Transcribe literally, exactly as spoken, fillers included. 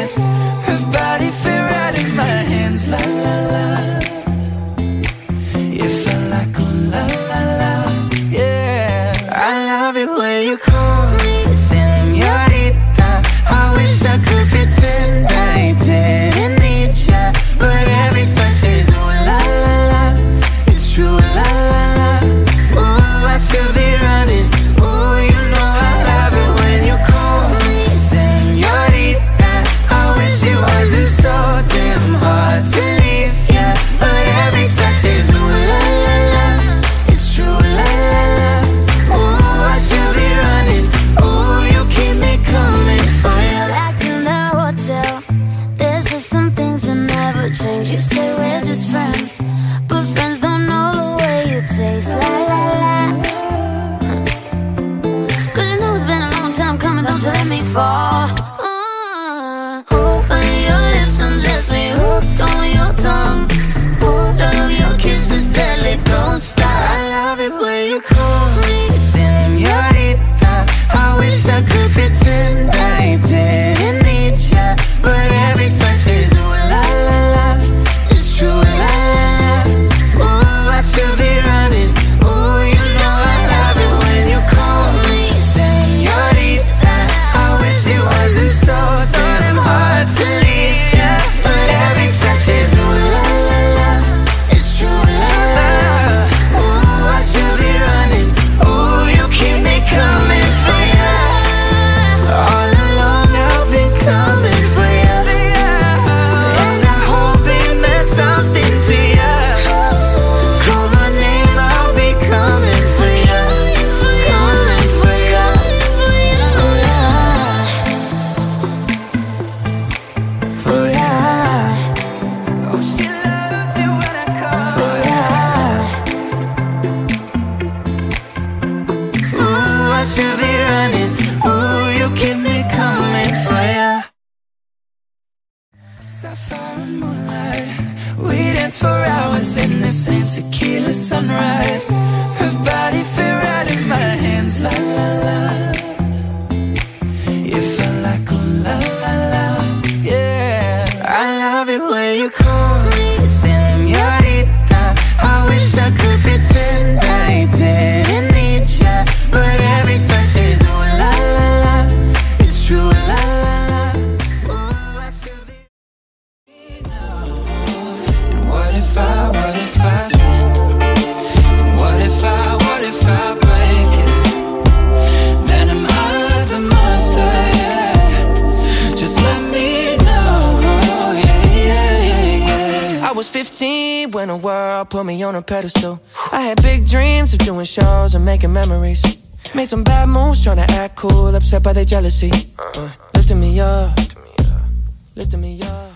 sunrise. Her body fit right in my hands, la la la. It felt like oh la la la, yeah. I love it when you call me Senorita. I wish I could pretend I didn't need ya, but every touch is ooh la la la. It's true la la la. Ooh, I should be running. Ooh, you know I love it when you call me Senorita. I wish it wasn't so damn hard to leave ya, but every touch is ooh la la la. It's true la la la. Ooh, I should be running. Ooh, you keep me coming for ya. Back in the hotel, there's just some things that never change. You say we're just friends, but friends don't know the way you taste. La la la. Cause you know it's been a long time coming, don't you let me fall. uh, On your lips undress me, hooked on your tongue. Oh, love your kisses deadly, don't stop. I love it when you call me Senorita. I wish I could pretend I didn't need ya, but every touch is ooh la la la. It's true la la la. Ooh, I should be running. Ooh, you know I love it when you call me Senorita. I wish it wasn't so damn hard to leave ya, but every touch is ooh la la la. It's true la la la. Ooh, I should be running. Ooh, you keep me coming for ya. All along I've been coming for ya, and I hope it meant something to ya. Call my name, I'll be coming for ya, coming for ya. For ya. Oh, she loves it when I call for ya. Ooh, I should be running. Ooh, you keep me coming for ya. Sapphire and moonlight, we dance for hours in the same tequila sunrise. Her body fit right in my hands, la la la. It felt like oh la la la, yeah. I love it when you call me Senorita. I wish I could pretend I didn't need ya, but every touch is ooh la la la. It's true la la la. Ooh, I should be. And what if I, what if I sin? And what if I, what if I break it? Then am I the monster, yeah? Just let me know, yeah, yeah, yeah, yeah. I was fifteen when the world put me on a pedestal. I had big dreams of doing shows and making memories. Made some bad moves trying to act cool, upset by their jealousy. uh, Lifting me up, lifting me up.